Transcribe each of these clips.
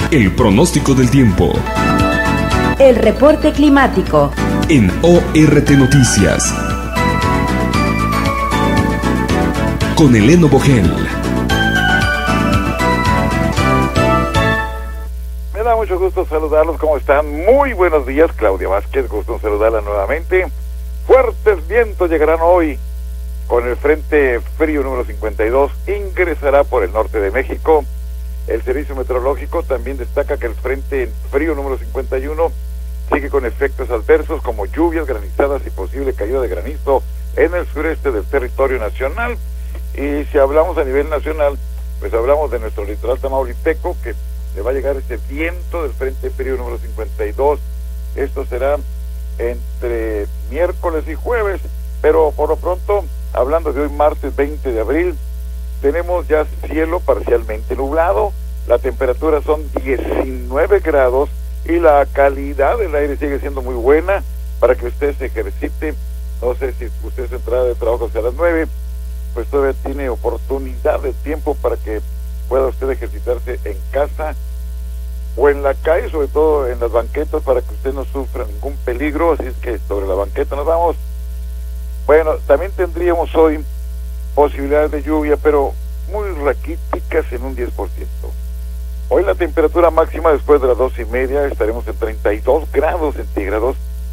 El pronóstico del tiempo. El reporte climático. En ORT Noticias. Con Eleno Bogel. Me da mucho gusto saludarlos. ¿Cómo están? Muy buenos días. Claudia Vázquez, gusto en saludarla nuevamente. Fuertes vientos llegarán hoy con el frente frío número 52. Ingresará por el norte de México. El Servicio Meteorológico también destaca que el frente frío número 51 sigue con efectos adversos como lluvias, granizadas y posible caída de granizo en el sureste del territorio nacional. Y si hablamos a nivel nacional, pues hablamos de nuestro litoral tamaulipeco, que le va a llegar este viento del frente frío número 52. Esto será entre miércoles y jueves, pero por lo pronto, hablando de hoy, martes 20 de abril, tenemos ya cielo parcialmente nublado, la temperatura son 19 grados y la calidad del aire sigue siendo muy buena para que usted se ejercite. No sé si usted se entrada de trabajo hacia las 9, pues todavía tiene oportunidad de tiempo para que pueda usted ejercitarse en casa o en la calle, sobre todo en las banquetas, para que usted no sufra ningún peligro. Así es que sobre la banqueta nos vamos. Bueno, también tendríamos hoy posibilidades de lluvia, pero muy raquíticas en un 10%. Hoy la temperatura máxima después de las 2:30 estaremos en 32 grados centígrados.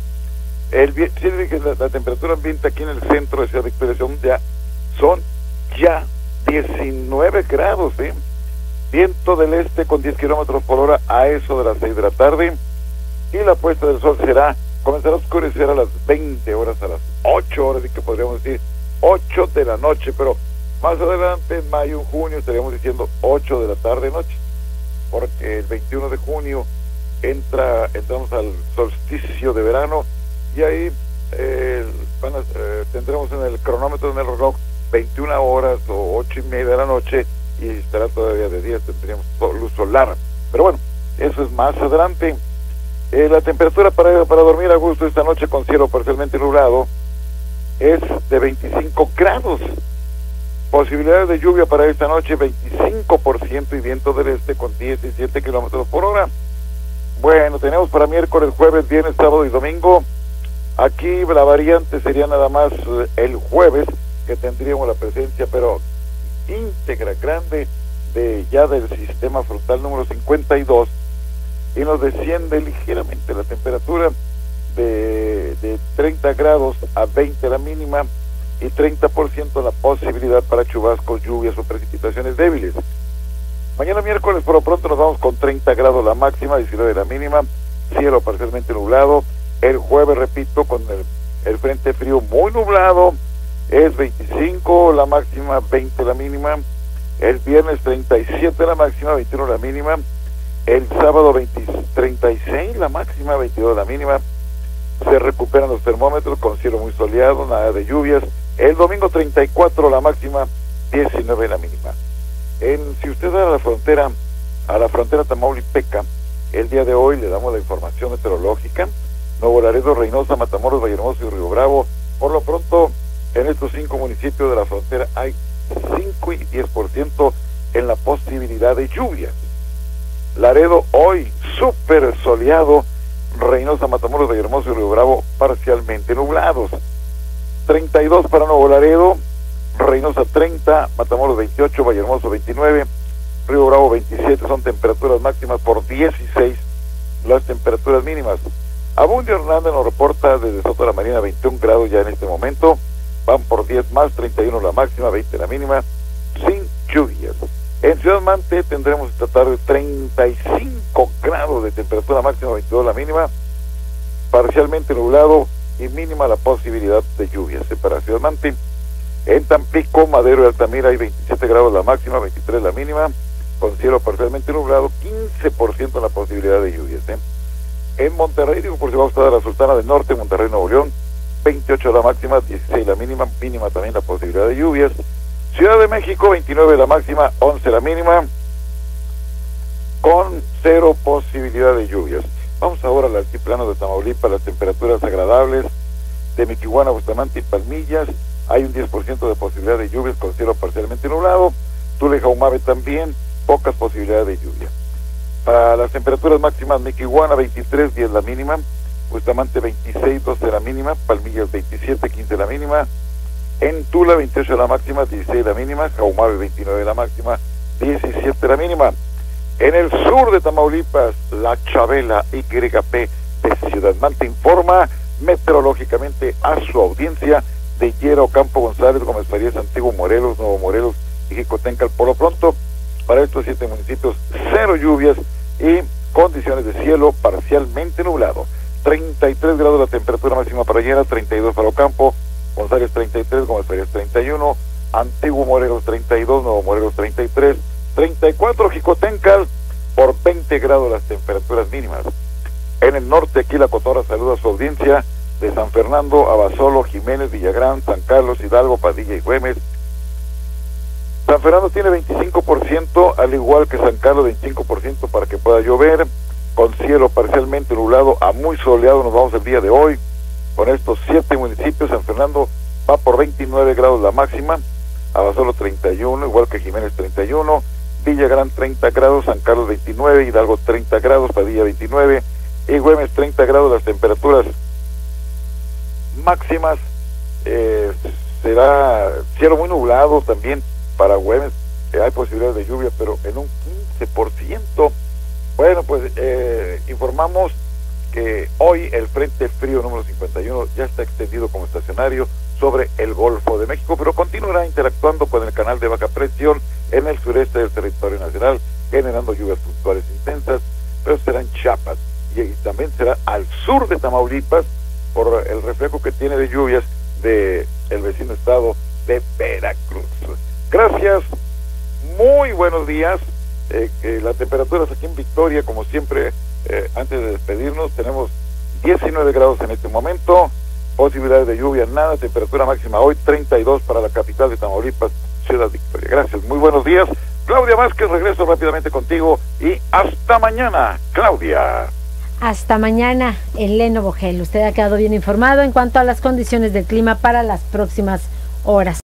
La temperatura ambiente aquí en el centro de Ciudad Victoria son ya 19 grados, Viento del este con 10 kilómetros por hora a eso de las 6 de la tarde. Y la puesta del sol comenzará a oscurecer a las 20 horas, a las 8 horas, y que podríamos decir 8 de la noche, pero más adelante, en mayo, en junio, estaríamos diciendo 8 de la tarde noche, porque el 21 de junio entramos al solsticio de verano, y ahí tendremos en el cronómetro, en el reloj, 21 horas o 8:30 de la noche, y estará todavía de día, tendríamos luz solar. Pero bueno, eso es más adelante. La temperatura para dormir a gusto esta noche con cielo parcialmente nublado es de 25 grados. Posibilidades de lluvia para esta noche 25% y viento del este con 17 kilómetros por hora. Bueno, tenemos para miércoles, jueves, viernes, sábado y domingo. Aquí la variante sería nada más el jueves, que tendríamos la presencia, pero íntegra, grande, del sistema frontal número 52, y nos desciende ligeramente la temperatura de 30 grados a 20 la mínima y 30% la posibilidad para chubascos, lluvias o precipitaciones débiles. Mañana miércoles por lo pronto nos vamos con 30 grados la máxima, 19 la mínima, cielo parcialmente nublado. El jueves, repito, con el frente frío muy nublado, es 25 la máxima, 20 la mínima. El viernes 37 la máxima, 21 la mínima. El sábado 36 la máxima, 22 la mínima. Se recuperan los termómetros con cielo muy soleado, nada de lluvias. El domingo 34 la máxima, 19 la mínima. Si usted va a la frontera tamaulipeca, el día de hoy le damos la información meteorológica. Nuevo Laredo, Reynosa, Matamoros, Vallehermoso y Río Bravo. Por lo pronto, en estos 5 municipios de la frontera hay 5 y 10% en la posibilidad de lluvias. Laredo hoy súper soleado, Reynosa, Matamoros, Vallehermoso y Río Bravo parcialmente nublados. 32 para Nuevo Laredo, Reynosa 30, Matamoros 28, Vallehermoso 29, Río Bravo 27, son temperaturas máximas por 16 las temperaturas mínimas. Abundio Hernández nos reporta desde Soto de la Marina 21 grados ya en este momento, van por 10 más, 31 la máxima, 20 la mínima, sin lluvias. En Ciudad Mante tendremos esta tarde 35 grados de temperatura máxima, 22 la mínima, parcialmente nublado y mínima la posibilidad de lluvias para Ciudad Mante. En Tampico, Madero y Altamira hay 27 grados la máxima, 23 la mínima, con cielo parcialmente nublado, 15% la posibilidad de lluvias. En Monterrey, digo por si vamos a estar a la Sultana del Norte, Monterrey, Nuevo León, 28 la máxima, 16 la mínima, mínima también la posibilidad de lluvias. Ciudad de México, 29 la máxima, 11 la mínima, con 0 posibilidad de lluvias. Vamos ahora al altiplano de Tamaulipas, las temperaturas agradables de Miquihuana, Bustamante y Palmillas, hay un 10% de posibilidad de lluvias con cielo parcialmente nublado. Tula y Jaumabe también, pocas posibilidades de lluvia. Para las temperaturas máximas, Miquihuana 23, 10 la mínima, Bustamante 26, 12 la mínima, Palmillas 27, 15 la mínima, en Tula 28 la máxima, 16 la mínima, Jaumabe 29 la máxima, 17 la mínima. En el sur de Tamaulipas, la Chabela YP de Ciudad Mante informa meteorológicamente a su audiencia de Yera, Ocampo, González, Gómez Farías, Antiguo Morelos, Nuevo Morelos y Jicotencal. Por lo pronto, para estos 7 municipios, 0 lluvias y condiciones de cielo parcialmente nublado. 33 grados la temperatura máxima para Yera, 32 para Ocampo, González 33, Gómez Farías 31, Antiguo Morelos 32, Nuevo Morelos 33, 34 Jicotencal, por 20 grados las temperaturas mínimas. En el norte, aquí la Cotorra saluda a su audiencia de San Fernando, Abasolo, Jiménez, Villagrán, San Carlos, Hidalgo, Padilla y Güemes. San Fernando tiene 25%, al igual que San Carlos, 25% para que pueda llover, con cielo parcialmente nublado a muy soleado. Nos vamos el día de hoy con estos 7 municipios. San Fernando va por 29 grados la máxima, Abasolo 31, igual que Jiménez 31, Villagrán 30 grados, San Carlos 29, Hidalgo 30 grados, Padilla 29 y Güemes 30 grados las temperaturas máximas. Será cielo muy nublado también para Güemes, hay posibilidades de lluvia, pero en un 15%. Bueno, pues informamos que hoy el Frente Frío número 51 ya está extendido como estacionario sobre el Golfo de México, pero continuará interactuando con el canal de baja presión en el sureste del territorio nacional, generando lluvias puntuales intensas, pero será en Chiapas y también será al sur de Tamaulipas por el reflejo que tiene de lluvias de el vecino estado de Veracruz. Gracias, muy buenos días. Las temperaturas aquí en Victoria, como siempre, antes de despedirnos, tenemos 19 grados en este momento, posibilidades de lluvia nada, temperatura máxima hoy 32 para la capital de Tamaulipas, Ciudad Victoria. Gracias, muy buenos días. Claudia Vázquez, regreso rápidamente contigo y hasta mañana, Claudia. Hasta mañana, Eleno Vogel. Usted ha quedado bien informado en cuanto a las condiciones del clima para las próximas horas.